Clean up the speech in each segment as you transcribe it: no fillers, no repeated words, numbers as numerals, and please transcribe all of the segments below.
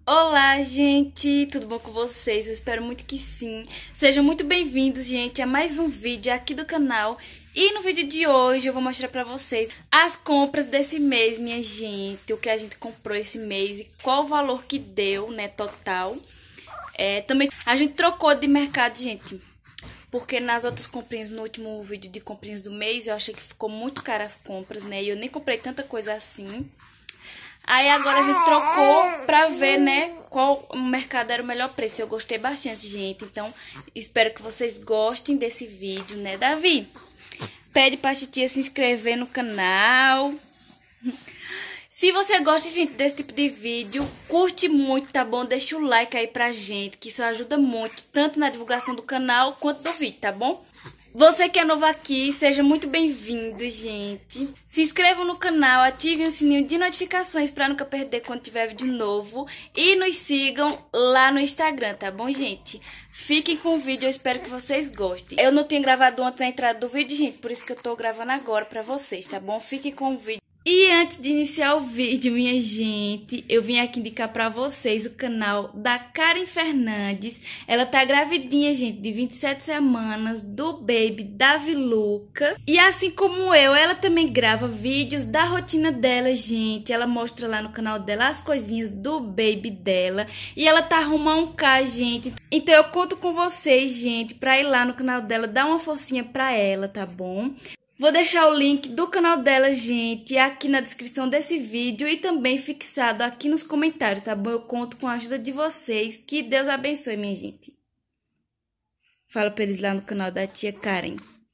Olá, gente! Tudo bom com vocês? Eu espero muito que sim. Sejam muito bem-vindos, gente, a mais um vídeo aqui do canal. E no vídeo de hoje eu vou mostrar pra vocês as compras desse mês, minha gente. O que a gente comprou esse mês e qual o valor que deu, né, total. Também a gente trocou de mercado, gente. Porque nas outras comprinhas, no último vídeo de comprinhas do mês, eu achei que ficou muito caro as compras, né? E eu nem comprei tanta coisa assim. Aí agora a gente trocou pra ver, né, qual mercado era o melhor preço. Eu gostei bastante, gente. Então, espero que vocês gostem desse vídeo, né, Davi? Pede pra titia se inscrever no canal. Se você gosta, gente, desse tipo de vídeo, curte muito, tá bom? Deixa o like aí pra gente, que isso ajuda muito, tanto na divulgação do canal quanto do vídeo, tá bom? Você que é novo aqui, seja muito bem-vindo, gente. Se inscrevam no canal, ativem o sininho de notificações pra nunca perder quando tiver vídeo novo. E nos sigam lá no Instagram, tá bom, gente? Fiquem com o vídeo, eu espero que vocês gostem. Eu não tinha gravado antes na entrada do vídeo, gente, por isso que eu tô gravando agora pra vocês, tá bom? Fiquem com o vídeo. E antes de iniciar o vídeo, minha gente, eu vim aqui indicar pra vocês o canal da Karen Fernandes. Ela tá gravidinha, gente, de 27 semanas, do baby Davi Luca. E assim como eu, ela também grava vídeos da rotina dela, gente. Ela mostra lá no canal dela as coisinhas do baby dela. E ela tá rumo a 1K, gente. Então eu conto com vocês, gente, pra ir lá no canal dela, dar uma forcinha pra ela, tá bom? Vou deixar o link do canal dela, gente, aqui na descrição desse vídeo e também fixado aqui nos comentários, tá bom? Eu conto com a ajuda de vocês. Que Deus abençoe, minha gente. Fala pra eles lá no canal da tia Karen.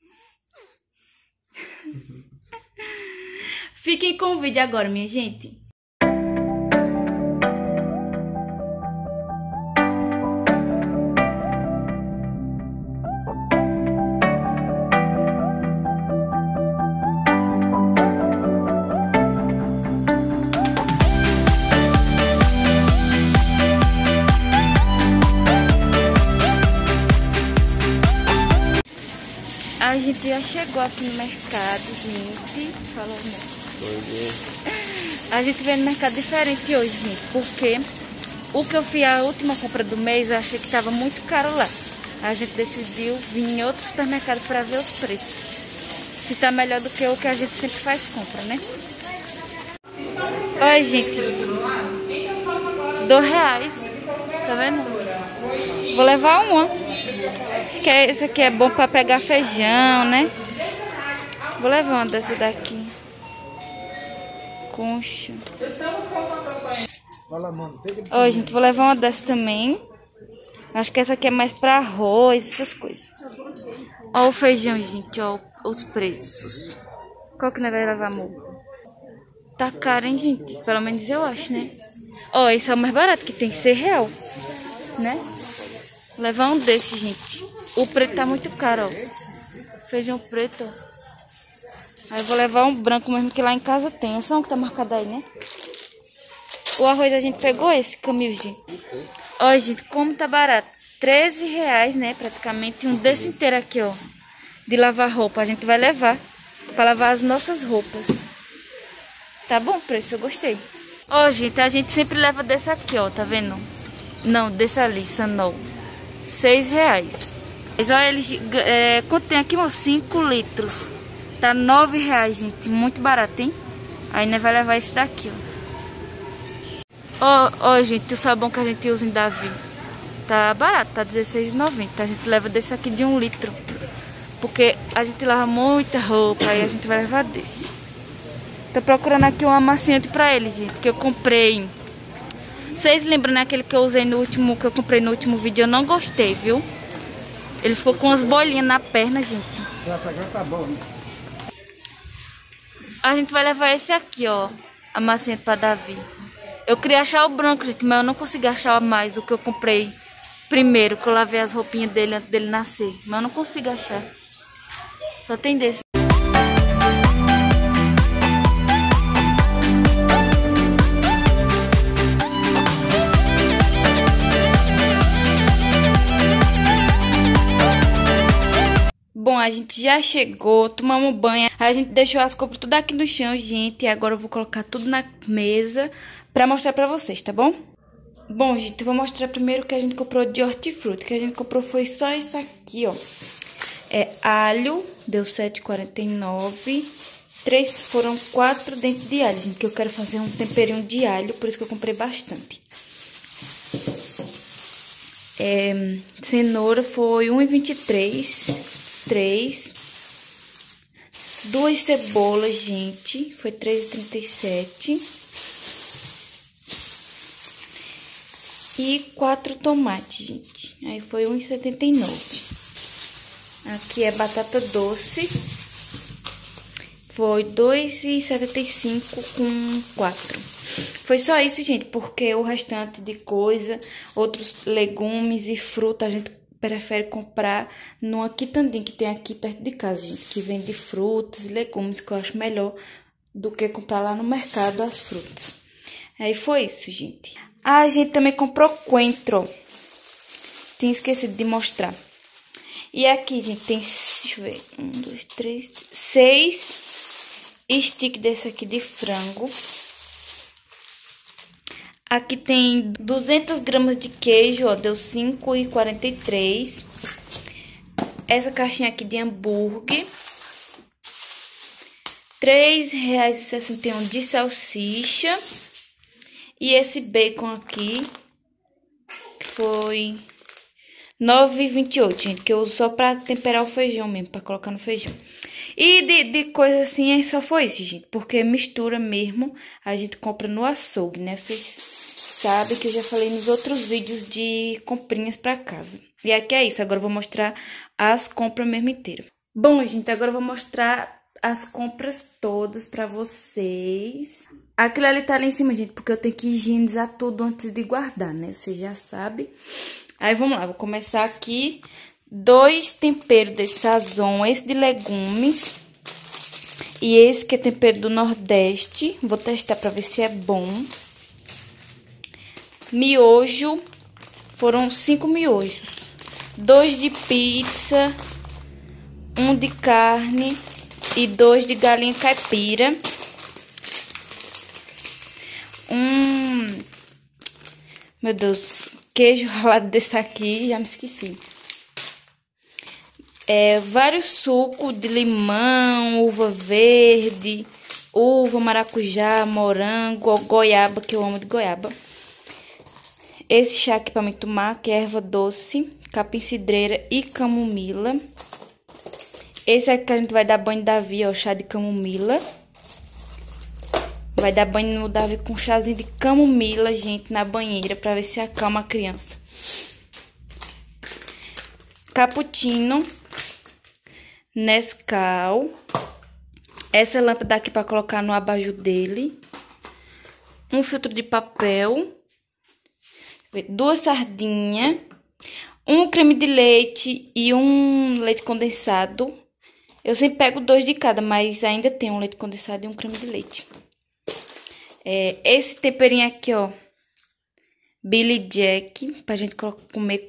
Fiquem com o vídeo agora, minha gente. A gente já chegou aqui no mercado, gente. Fala, amor. A gente veio no mercado diferente hoje, gente, porque o que eu fiz a última compra do mês, eu achei que estava muito caro lá. A gente decidiu vir em outro supermercado para ver os preços. Se tá melhor do que o que a gente sempre faz compra, né? Olha, gente, R$2. Tá vendo? Vou levar uma. Acho que esse aqui é bom pra pegar feijão, né? Vou levar uma dessa daqui. Concha. Ó, gente, vou levar uma dessa também. Acho que essa aqui é mais pra arroz, essas coisas. Ó o feijão, gente, ó, os preços. Qual que nós vai levar, amor? Tá caro, hein, gente? Pelo menos eu acho, né? Ó, esse é o mais barato, que tem que ser real, né? Vou levar um desse, gente. O preto tá muito caro, ó. Feijão preto, ó. Aí eu vou levar um branco mesmo, que lá em casa tem. É só um que tá marcado aí, né? O arroz a gente pegou esse, Camil, gente. Ó, gente, como tá barato. R$13, né? Praticamente um desse inteiro aqui, ó. De lavar roupa. A gente vai levar pra lavar as nossas roupas. Tá bom o preço, eu gostei. Ó, gente, a gente sempre leva desse aqui, ó. Tá vendo? Não, desse ali, Sanol. R$6. Mas olha, eles contém aqui uns 5 litros. Tá R$9, gente. Muito barato, hein? Aí nós vai levar esse daqui, ó. Ó, gente, o sabão que a gente usa em Davi. Tá barato, tá R$16,90. A gente leva desse aqui de 1 litro. Porque a gente lava muita roupa. Aí a gente vai levar desse. Tô procurando aqui um amaciante pra ele, gente. Que eu comprei. Vocês lembram, né, aquele que eu usei no último, que eu comprei no último vídeo? Eu não gostei, viu? Ele ficou com umas bolinhas na perna, gente. Tá bom, né? A gente vai levar esse aqui, ó. Amaciante pra Davi. Eu queria achar o branco, gente, mas eu não consegui achar mais o que eu comprei primeiro, que eu lavei as roupinhas dele antes dele nascer. Mas eu não consigo achar. Só tem desse. Bom, a gente já chegou, tomamos banho, a gente deixou as compras tudo aqui no chão, gente, e agora eu vou colocar tudo na mesa pra mostrar pra vocês, tá bom? Bom, gente, eu vou mostrar primeiro o que a gente comprou de hortifruti. O que a gente comprou foi só isso aqui, ó. É alho, deu R$7,49. Foram 4 dentes de alho, gente, que eu quero fazer um temperinho de alho, por isso que eu comprei bastante. Cenoura foi R$1,23. 2 cebolas, gente, foi R$3,37. E 4 tomates, gente. Aí foi R$1,79. Aqui é batata doce. Foi R$2,75 com 4. Foi só isso, gente, porque o restante de coisa, outros legumes e fruta, a gente prefere comprar numa quitandinha que tem aqui perto de casa, gente, que vende frutas e legumes, que eu acho melhor do que comprar lá no mercado as frutas. Aí foi isso, gente. Ah, a gente também comprou coentro. Tinha esquecido de mostrar. E aqui, gente, tem, deixa eu ver, 1, 2, 3, 6 stick desse aqui de frango. Aqui tem 200 gramas de queijo, ó, deu R$5,43. Essa caixinha aqui de hambúrguer. R$3,61 de salsicha. E esse bacon aqui foi R$9,28, gente, que eu uso só pra temperar o feijão mesmo, pra colocar no feijão. E de coisa assim, só foi isso, gente, porque mistura mesmo, a gente compra no açougue, né? Vocês sabem que eu já falei nos outros vídeos de comprinhas pra casa. E aqui é isso, agora eu vou mostrar as compras mesmo inteiras. Bom, gente, agora eu vou mostrar as compras todas pra vocês. Aquilo ali tá lá em cima, gente, porque eu tenho que higienizar tudo antes de guardar, né? Vocês já sabem. Aí, vamos lá, vou começar aqui. 2 temperos de sazon, esse de legumes. E esse que é tempero do Nordeste. Vou testar pra ver se é bom. Miojo, foram 5 miojos. 2 de pizza, 1 de carne e 2 de galinha caipira. Meu Deus, queijo ralado desse aqui, já me esqueci. Vários sucos de limão, uva verde, uva, maracujá, morango, goiaba, que eu amo de goiaba. Esse chá aqui pra me tomar, que é erva doce, capim-cidreira e camomila. Esse aqui que a gente vai dar banho no Davi, ó, chá de camomila. Vai dar banho no Davi com um chazinho de camomila, gente, na banheira, pra ver se acalma a criança. Cappuccino, Nescau. Essa lâmpada aqui pra colocar no abajur dele. Um filtro de papel. 2 sardinhas. Um creme de leite e um leite condensado. Eu sempre pego 2 de cada, mas ainda tem um leite condensado e um creme de leite. Esse temperinho aqui, ó, Billy Jack, pra gente comer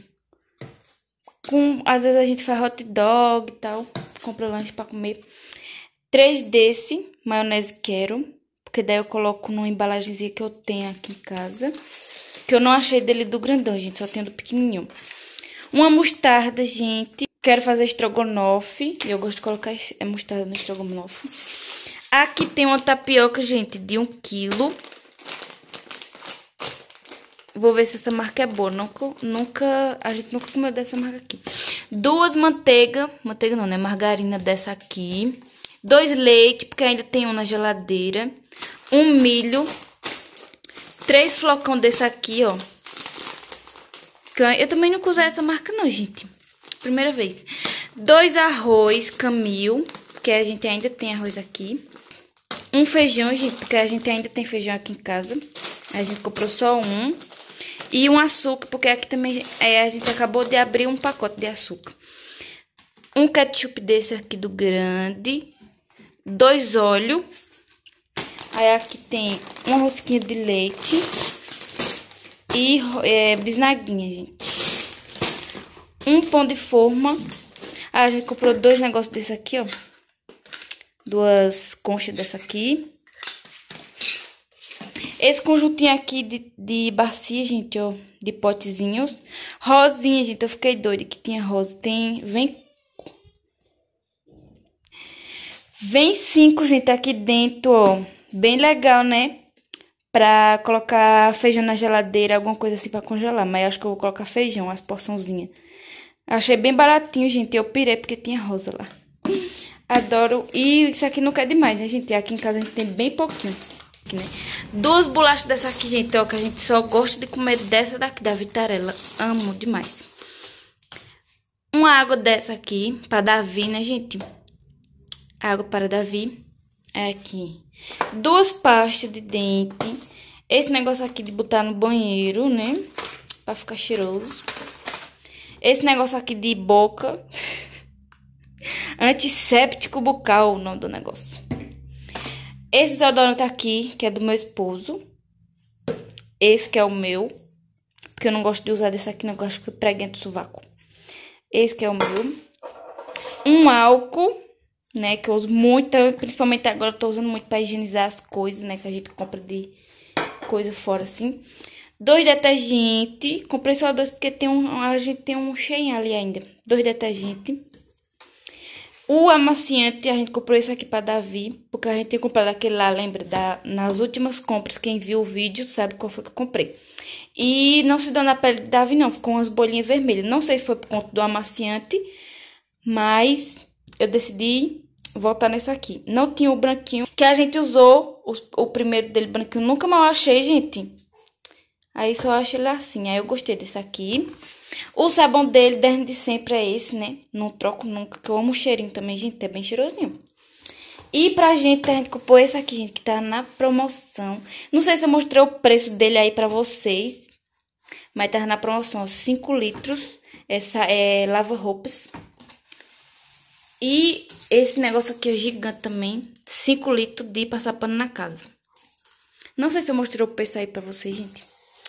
às vezes a gente faz hot dog e tal, compra lanche pra comer. 3 desse, maionese quero, porque daí eu coloco numa embalagenzinha que eu tenho aqui em casa, que eu não achei dele do grandão, gente, só tenho do pequenininho. Uma mostarda, gente, quero fazer estrogonofe, eu gosto de colocar mostarda no estrogonofe. Aqui tem uma tapioca, gente, de 1 quilo. Vou ver se essa marca é boa. A gente nunca comeu dessa marca aqui. 2 manteiga não, né? Margarina dessa aqui. 2 leite, porque ainda tem um na geladeira. 1 milho. 3 flocão desse aqui, ó. Eu também nunca usei essa marca não, gente. Primeira vez. 2 arroz Camil, porque a gente ainda tem arroz aqui. 1 feijão, gente, porque a gente ainda tem feijão aqui em casa. A gente comprou só 1. E 1 açúcar, porque aqui também a gente acabou de abrir um pacote de açúcar. 1 ketchup desse aqui do grande. 2 óleos. Aí aqui tem uma rosquinha de leite. E bisnaguinha, gente. 1 pão de forma. A gente comprou 2 negócios desse aqui, ó. 2 conchas dessa aqui. Esse conjuntinho aqui de bacia, gente, ó. De potezinhos. Rosinha, gente. Eu fiquei doida que tinha rosa. Vem 5, gente, aqui dentro, ó. Bem legal, né? Pra colocar feijão na geladeira, alguma coisa assim pra congelar. Mas eu acho que eu vou colocar feijão, as porçãozinhas. Achei bem baratinho, gente. Eu pirei porque tinha rosa lá. Adoro. E isso aqui não quer demais, né, gente? Aqui em casa a gente tem bem pouquinho. Aqui, né? 2 bolachas dessa aqui, gente, ó. Que a gente só gosta de comer dessa daqui, da Vitarella. Amo demais. Uma água dessa aqui, pra Davi, né, gente? Água para Davi. É aqui. 2 pastas de dente. Esse negócio aqui de botar no banheiro, né? Pra ficar cheiroso. Esse negócio aqui de boca. Antisséptico bucal, o nome do negócio. Esse desodorante aqui, que é do meu esposo. Esse que é o meu. Porque eu não gosto de usar desse aqui, não. Eu gosto que preguento o sovaco. Esse que é o meu. Um álcool, né? Que eu uso muito. Principalmente agora eu tô usando muito pra higienizar as coisas, né? Que a gente compra de coisa fora, assim. 2 detergentes. Comprei só 2 porque a gente tem um cheinho ali ainda. 2 detergentes. O amaciante, a gente comprou esse aqui pra Davi. Porque a gente tem comprado aquele lá, lembra? Nas últimas compras, quem viu o vídeo sabe qual foi que eu comprei. E não se deu na pele de Davi, não. Ficou umas bolinhas vermelhas. Não sei se foi por conta do amaciante. Mas eu decidi voltar nesse aqui. Não tinha o branquinho que a gente usou. O primeiro dele branquinho. Nunca mais achei, gente. Aí só achei ele assim. Aí eu gostei desse aqui. O sabão dele, desde sempre, é esse, né? Não troco nunca, que eu amo o cheirinho também, gente. É bem cheirosinho. E pra gente, a gente comprou esse aqui, gente, que tá na promoção. Não sei se eu mostrei o preço dele aí pra vocês. Mas tá na promoção, 5 litros. Essa é lava-roupas. E esse negócio aqui é gigante também. 5 litros de passar pano na casa. Não sei se eu mostrei o preço aí pra vocês, gente.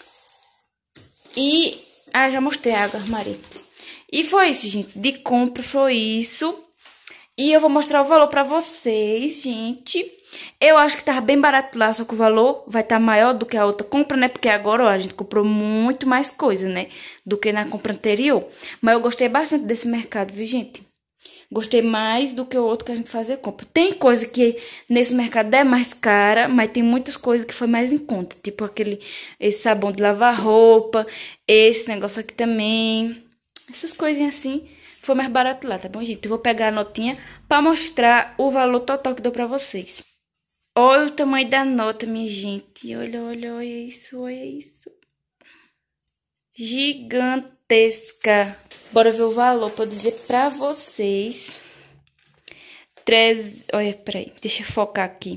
E... ah, já mostrei a água, armário. E foi isso, gente. De compra foi isso. E eu vou mostrar o valor pra vocês, gente. Eu acho que tava bem barato lá, só que o valor vai estar maior do que a outra compra, né? Porque agora, ó, a gente comprou muito mais coisa, né? Do que na compra anterior. Mas eu gostei bastante desse mercado, viu, gente? Gostei mais do que o outro que a gente fazia compra. Tem coisa que nesse mercado é mais cara, mas tem muitas coisas que foi mais em conta. Tipo esse sabão de lavar roupa, esse negócio aqui também. Essas coisinhas assim, foi mais barato lá, tá bom, gente? Eu vou pegar a notinha pra mostrar o valor total que deu pra vocês. Olha o tamanho da nota, minha gente. Olha, olha, olha isso, olha isso. Gigantesca. Bora ver o valor pra eu dizer pra vocês. Olha, peraí, deixa eu focar aqui.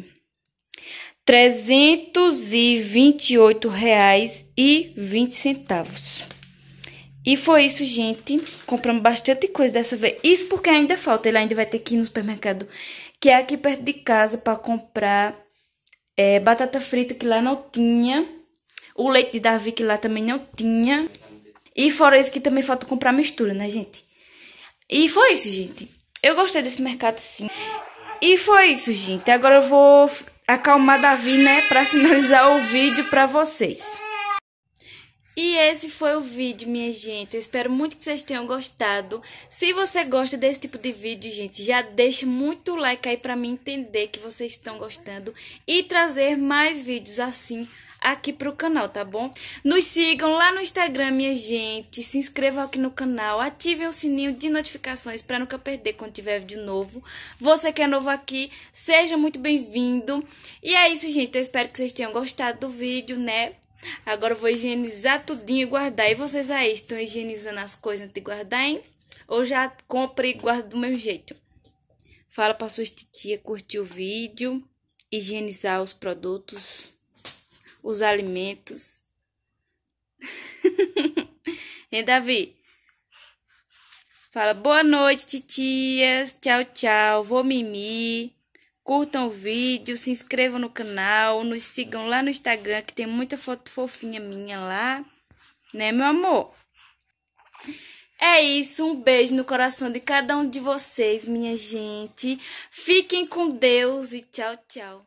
R$328,20. E foi isso, gente. Compramos bastante coisa dessa vez. Isso porque ainda falta. Ele ainda vai ter que ir no supermercado, que é aqui perto de casa, pra comprar batata frita, que lá não tinha. O leite de Davi, que lá também não tinha. E fora isso que também falta comprar mistura, né, gente? E foi isso, gente. Eu gostei desse mercado, sim. E foi isso, gente. Agora eu vou acalmar Davi, né, pra finalizar o vídeo pra vocês. E esse foi o vídeo, minha gente. Eu espero muito que vocês tenham gostado. Se você gosta desse tipo de vídeo, gente, já deixa muito like aí pra mim entender que vocês estão gostando. E trazer mais vídeos assim aqui pro canal, tá bom? Nos sigam lá no Instagram, minha gente. Se inscrevam aqui no canal. Ativem o sininho de notificações pra nunca perder quando tiver vídeo novo. Você que é novo aqui, seja muito bem-vindo. E é isso, gente. Eu espero que vocês tenham gostado do vídeo, né? Agora eu vou higienizar tudinho e guardar. E vocês aí, estão higienizando as coisas antes de guardar, hein? Ou já compra e guarda do mesmo jeito? Fala pra sua titia curtir o vídeo, higienizar os produtos, os alimentos. Hein, Davi? Fala, boa noite, titias. Tchau, tchau. Vou mimir. Curtam o vídeo, se inscrevam no canal, nos sigam lá no Instagram, que tem muita foto fofinha minha lá. Né, meu amor? É isso, um beijo no coração de cada um de vocês, minha gente. Fiquem com Deus e tchau, tchau.